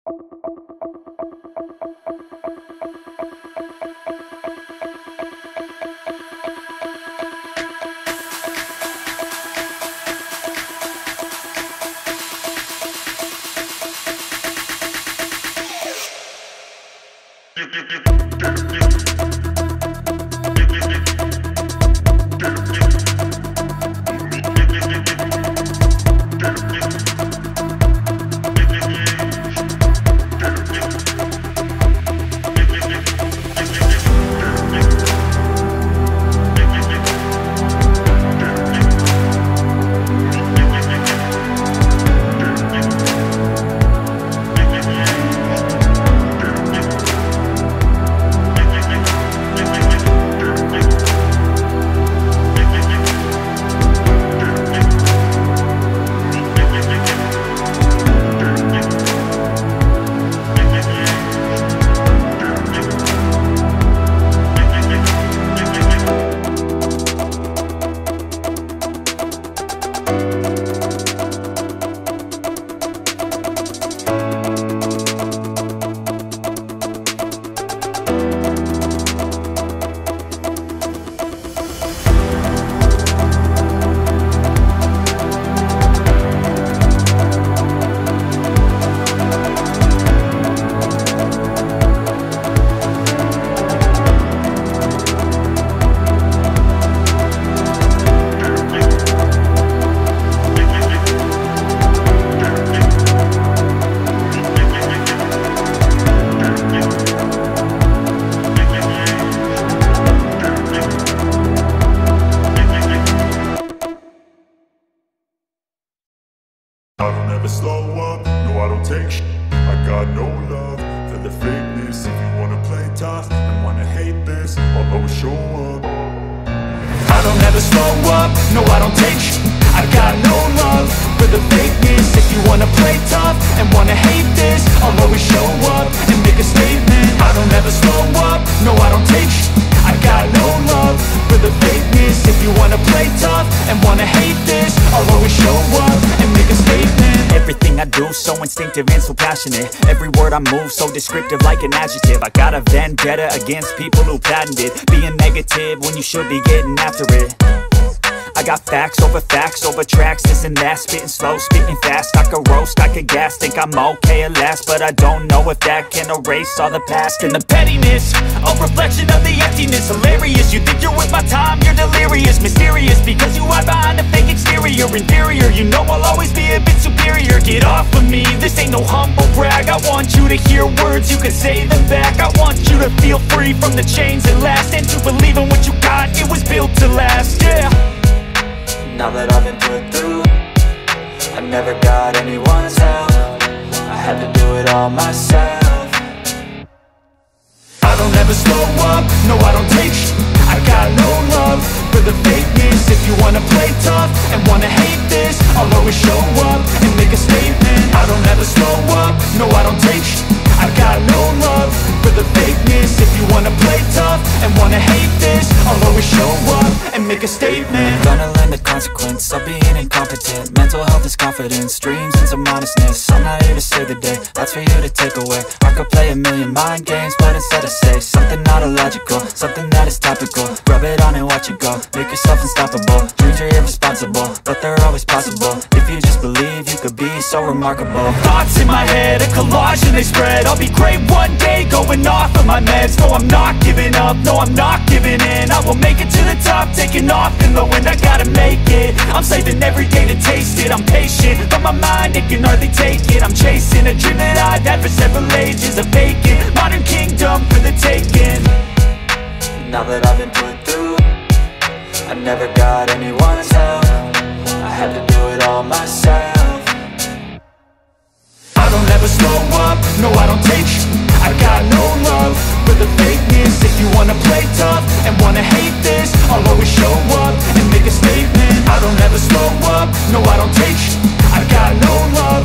I don't ever slow up, no I don't take shit. I got no love for the fakeness. If you wanna play tough and wanna hate this, I'll always show up. I don't ever slow up, no I don't take shit. I got no love for the fakeness. If you wanna play tough and wanna hate this, I'll always show up and make a statement. I don't ever slow up, no I don't take shit. I got no love for the fakeness. If you wanna play tough and wanna hate this, I'll always show up and make a statement. Everything I do so instinctive and so passionate. Every word I move so descriptive like an adjective. I got a vendetta against people who patented being negative when you should be getting after it. I got facts over tracks, this and that. Spitting slow, spitting fast, I could roast, I could gas. Think I'm okay at last, but I don't know if that can erase all the past. And the pettiness, a reflection of the emptiness. Hilarious, you think you're with my time, you're delirious. Mysterious, because you hide behind a fake exterior. Inferior, you know I'll always be a bit superior. Get off of me, this ain't no humble brag. I want you to hear words, you can say them back. I want you to feel free from the chains that last, and to believe in what you got, it was built to last, yeah. Now that I've been put through, I never got anyone's help. I had to do it all myself. I don't ever slow up, no I don't take shit. I got no love for the fakeness. If you wanna play tough and wanna hate this, I'll always show up and make a statement. I don't ever slow up, no I don't take shit. I got no love for the fakeness. If you wanna play tough and wanna hate this, I'll always show up and make a statement. Gonna learn the consequence of being incompetent. Mental health is confidence, dreams and some honestness. I'm not here to save the day, that's for you to take away. I could play a million mind games, but instead I say something not illogical, something that is topical. Rub it on and watch it go, make yourself unstoppable. Dreams are irresponsible, but they're always possible. If you just believe, you could be so remarkable. Thoughts in my head, a collage and they spread. I'll be great one day, going off of my meds. No, I'm not giving up, no, I'm not giving in. I will make it to the top, taking off in the wind. I gotta make it, I'm saving every day to taste it. I'm patient, but my mind, it can hardly take it. I'm chasing a dream that I've had for several ages. A vacant, modern kingdom for the taking. Now that I've been put through, I never got anyone's help. I had to do it all myself. I don't ever slow up, no I don't take shit. I got no love for the fakeness. If you wanna play tough and wanna hate this, I'll always show up and make a statement. I don't ever slow up, no I don't take shit. I got no love